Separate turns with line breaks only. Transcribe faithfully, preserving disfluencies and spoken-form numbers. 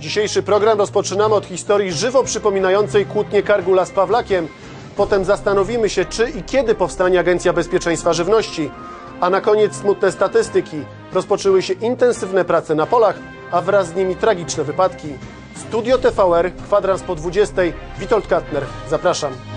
Dzisiejszy program rozpoczynamy od historii żywo przypominającej kłótnię Cargill z Pawlakiem. Potem zastanowimy się, czy i kiedy powstanie Agencja Bezpieczeństwa Żywności. A na koniec smutne statystyki. Rozpoczęły się intensywne prace na polach, a wraz z nimi tragiczne wypadki. Studio T V R, kwadrans po dwudziestej. Witold Katner, zapraszam.